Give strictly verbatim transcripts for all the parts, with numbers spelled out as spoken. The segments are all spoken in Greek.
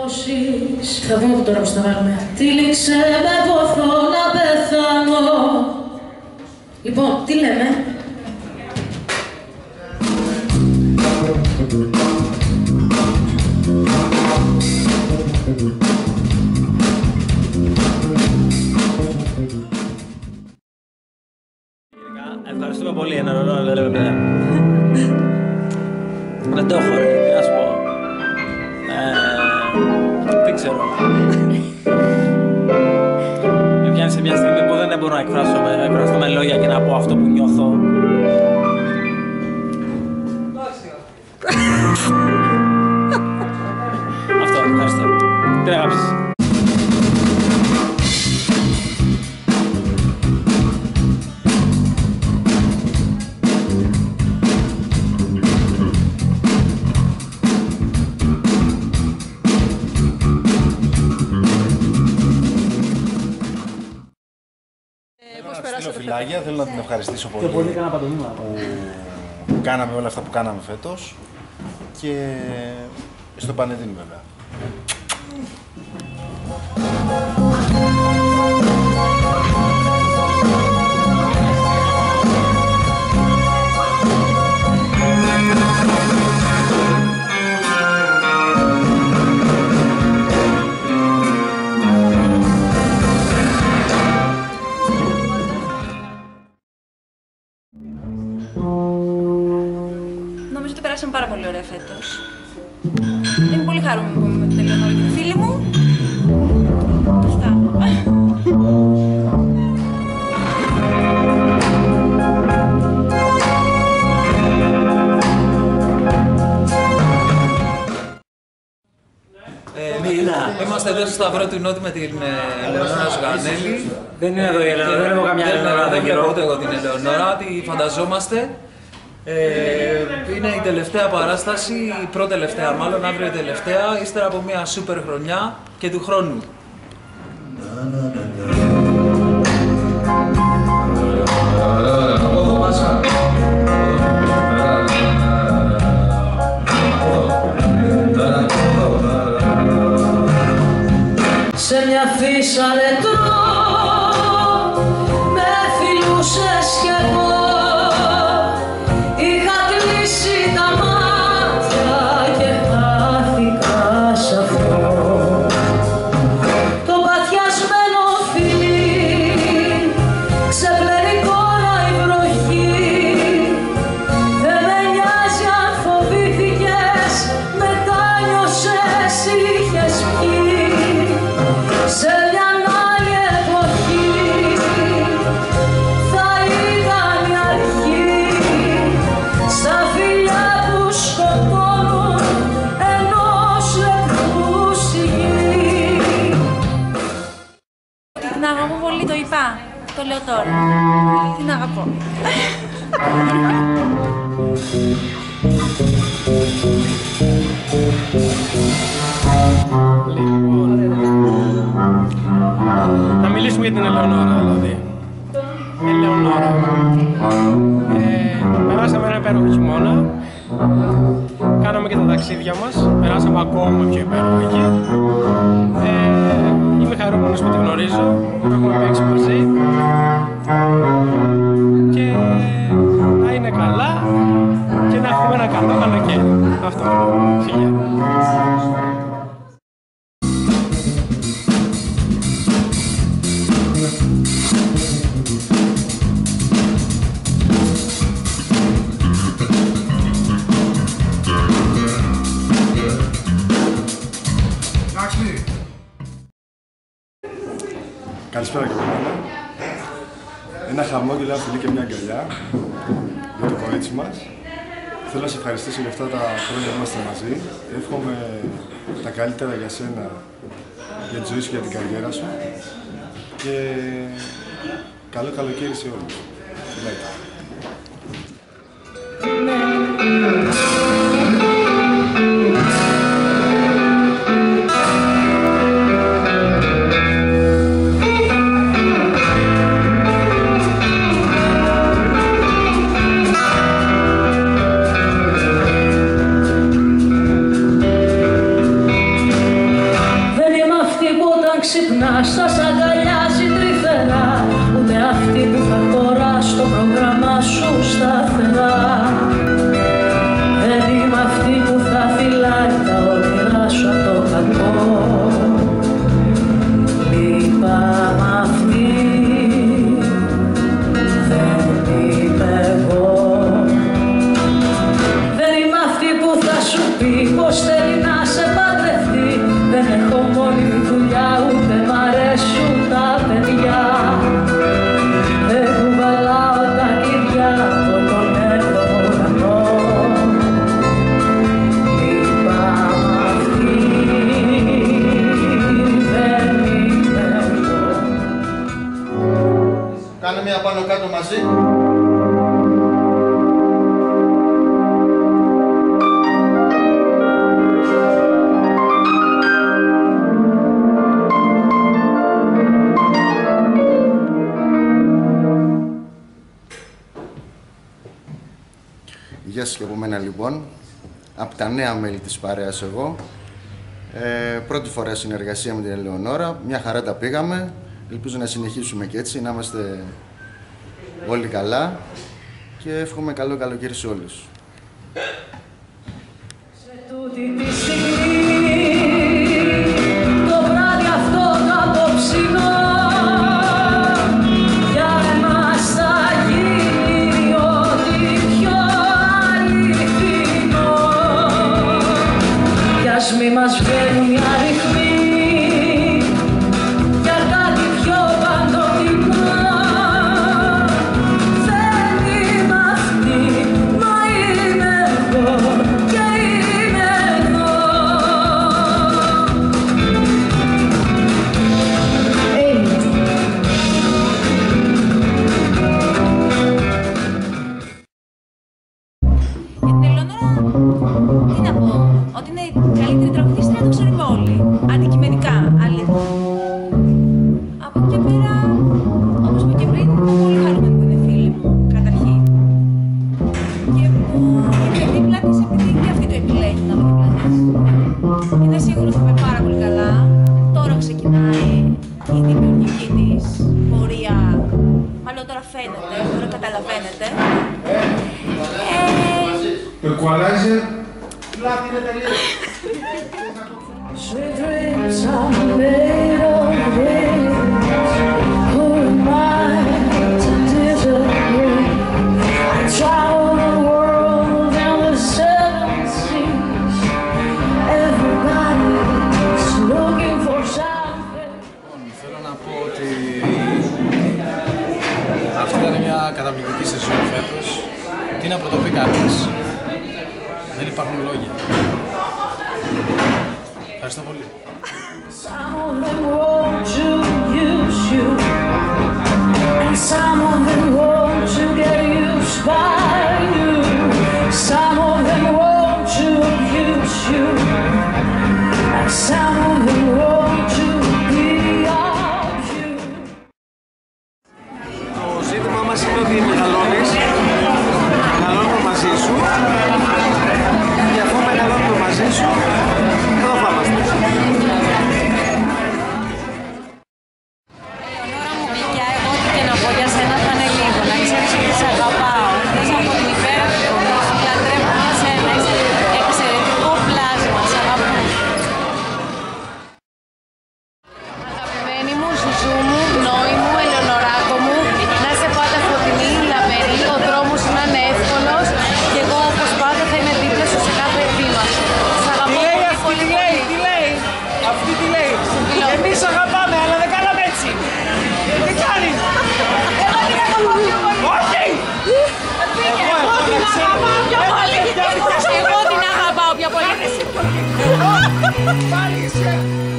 Θα δούμε τώρα πώς θα βάλουμε. Τύλιξε με ποθώ να πεθάνω. Λοιπόν, τι λέμε? Ευχαριστούμε πολύ. Δεν το έχω, ρε, τι να σου πω. Δεν ξέρω. Με πιάνει σε μια στιγμή που δεν μπορώ να εκφράσω με λόγια και να πω αυτό που νιώθω. Αυτό, ευχαριστώ. Την αγάπησες. Φιλάγια, θέλω να την ευχαριστήσω πολύ που κάναμε όλα αυτά που κάναμε φέτος και στο Πανεδίνη βέβαια. Νομίζω ότι περάσαμε πάρα πολύ ωραία φέτος. Είμαι πολύ χαρούμενη που είμαι με την Ελεονόρα και τη φίλη μου. Αυτά. Είμαστε εδώ στο Σταυρό του Νότου με την Ελεονόρα Ζουγανέλη. Δεν είναι εδώ η Ελεονόρα, δεν έχω καμιά Ελεονόρα. Δεν βλέπω ούτε εγώ την Ελεονόρα, τη φανταζόμαστε. Ε, είναι η τελευταία παράσταση, η πρώτη τελευταία μάλλον, αύριο η τελευταία, ύστερα από μια σούπερ χρονιά και του χρόνου. Σε μια φύσα ρετρό με φιλούσες κι εγώ. Είχα κλείσει τα μάτια και χάθηκα σ' αυτό το παθιασμένο φιλί. Ξεπλένει τώρα η βροχή. Δεν με νοιάζει αν φοβήθηκες, μετά νιώσες, είχες πιει. Σε μια άλλη εποχή θα ήταν η αρχή. Στα φιλιά που σκοτώνουν ενός λεπτού στη γη. Την αγαπώ πολύ, το είπα. Το λέω τώρα. Την αγαπώ. Να μιλήσουμε για την Ελεονόρα, δηλαδή. Ελεονόρα. Ε, περάσαμε ένα υπέροχο χειμώνα. Κάναμε και τα ταξίδια μας. Περάσαμε ακόμα πιο υπέροχα. Ε, είμαι χαρούμενος που την γνωρίζω, που έχουμε παίξει μαζί. Και να είναι καλά και να έχουμε ένα καλό καλοκαίρι. Αυτό. Φιλιά. Καλησπέρα και από μένα. Ένα χαμόγελο, ένα φιλί και μια αγκαλιά για το κορίτσι μας. Θέλω να σε ευχαριστήσω για αυτά τα χρόνια που είμαστε μαζί. Εύχομαι τα καλύτερα για σένα, για τη ζωή σου, για την καριέρα σου. Και καλό καλοκαίρι σε όλους. Φιλάκια. ξυπνάς θα σ' αγκαλιάζει τρυφερά, ούτε αυτή που θα χωρά στο πρόγραμμά σου σταθερά. Δεν είμαι αυτή που θα φυλάει τα όνειρά σου απ' το κακό. Λυπάμαι αυτή, δεν είμαι εγώ. Δεν είμαι αυτή που θα σου πει πως θέλει να σε παντρευτεί. Δεν έχω μόνιμη δουλειά, ούτε μ' αρέσουν τα παιδιά. Δεν κουβαλάω τα κλειδιά από τον έβδομο ουρανό. Λυπάμαι αυτή, δεν είμαι εγώ. Κάνε μια πάνω κάτω μαζί. Γεια σας και από μένα λοιπόν, από τα νέα μέλη της παρέας εγώ. Ε, πρώτη φορά συνεργασία με την Ελεονόρα, μια χαρά τα πήγαμε. Ελπίζω να συνεχίσουμε και έτσι, να είμαστε όλοι καλά και εύχομαι καλό καλοκαίρι σε όλους. Σε τούτη τη στιγμή, το βράδυ αυτό το απόψινο, για εμάς θα γίνει ό,τι πιο αληθινό. Κι ας μη μας βγαίνουν οι αριθμοί, για κάτι πιο παντοτινό. Δεν είμαι αυτή, μα είμαι εγώ και είμαι εδώ. Για την Ελεονόρα, τι να πω, ότι είναι η καλύτερη τραγουδίστρια του ξέρει όλοι. Αντικειμενικά, αλήθεια. Από εκεί πέρα, όπως είπα και πριν, είμαι πολύ χαρούμενη που είναι φίλη μου, καταρχήν. Και που είναι δίπλα της επειδή και αυτή το επιλέγει να είναι δίπλα της. Είναι σίγουρος ότι πάει πάρα πολύ καλά. Τώρα ξεκινάει η δημιουργική της πορεία. Μάλλον τώρα φαίνεται, τώρα καταλαβαίνετε. Το equalizer. Πλάτη είναι τελείως. Sweet dreams are made of this. Who am I to disagree? I travel the world and the seven seas. Everybody's looking for something. Θέλω να πω ότι αυτή ήταν μια καταπληκτική σεζόν φέτος. Τι να πρωτοπεί κανείς. Δεν υπάρχουν λόγια. Ευχαριστώ πολύ. Some of them want to use you, and some of them want to get used by you. Some of them want to abuse you, and some of them want to be of you. Το ζήτημα μας είναι ότι μεγαλώνεις, μεγαλώνουμε μαζί σου και αφού μεγαλώνουμε μαζί σου, εδώ θα είμαστε. Ελεονόρα μου γλυκιά, εγώ ό,τι και να πω για σένα θα είναι λίγο. Να ξέρεις ότι σε αγαπάω. Είσαι από την υπέροχη κομμάτια. Λατρεύω για σένα. Είσαι εξαιρετικό πλάσμα. Σ' αγαπώ. Αγαπημένη μου, ζουζού μου, γνώη μου, Ελεονοράκο μου, να είσαι πάντα φωτεινή, λαμπερή, ο δρόμος σου να είναι εύκολος και εγώ όπως πάντα θα είμαι δίπλα σου σε κάθε βήμα σου. Σ' αγαπώ πολύ, πολύ, Τι λέει, τι λέει, αυτή τι λέει. Εμείς αγαπάμε, αλλά δεν κάναμε έτσι. Τι κάνεις. Εγώ την αγαπάω πιο πολύ. Όχι. Εγώ την αγαπάω πιο πολύ. Εγώ την αγαπάω πιο πολύ. Πάλι είσαι.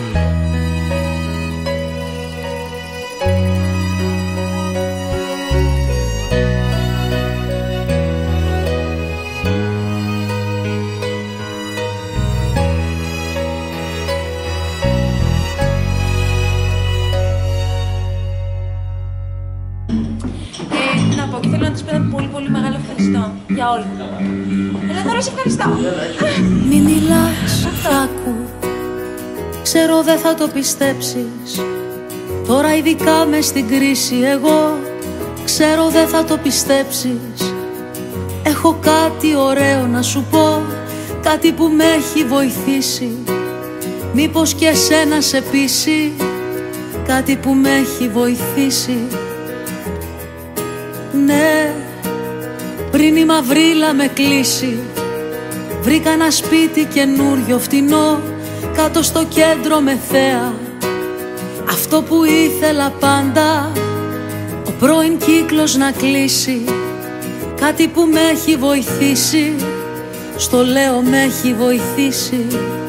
Ε, να πω και θέλω να της πω ένα πολύ πολύ μεγάλο ευχαριστώ για όλα. Ελεονόρα, σε ευχαριστώ. Μη μιλάς, άκου, Ξέρω δεν θα το πιστέψεις, τώρα ειδικά μες στην κρίση εγώ. Ξέρω δεν θα το πιστέψεις, έχω κάτι ωραίο να σου πω, κάτι που με έχει βοηθήσει. Μήπως και εσένα σε πείσει, κάτι που με έχει βοηθήσει. Ναι, πριν η μαυρίλα με κλείσει, βρήκα ένα σπίτι καινούριο φτηνό, κάτω στο κέντρο με θέα. Αυτό που ήθελα πάντα, ο πρώην κύκλος να κλείσει. Κάτι που με έχει βοηθήσει, στο λέω με έχει βοηθήσει.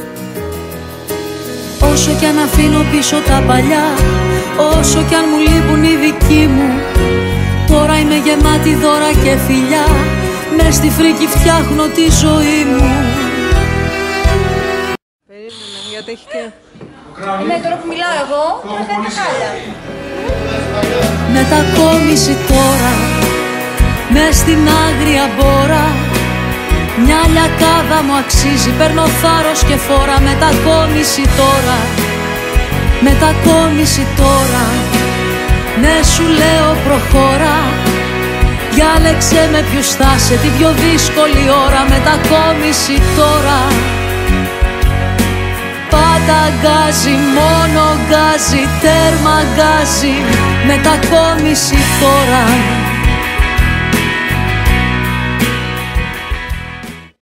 Όσο κι αν αφήνω πίσω τα παλιά, όσο κι αν μου λείπουν οι δικοί μου, τώρα είμαι γεμάτη δώρα και φιλιά, μες στη φρίκη φτιάχνω τη ζωή μου. Περίμενε, γιατί έχει και... Ναι, τώρα που μιλάω εγώ, τώρα κάνει τα χάλια. Μετακόμιση τώρα, μες στην άγρια μπόρα, μια λιακάδα μου αξίζει, παίρνω θάρρος και φόρα. Μετακόμιση τώρα, μετακόμιση τώρα, ναι σου λέω προχώρα. Διάλεξε με ποιους θα σε την πιο δύσκολη ώρα. Μετακόμιση τώρα, πάντα γκάζι, μόνο γκάζι, τέρμα γκάζι. Μετακόμιση τώρα.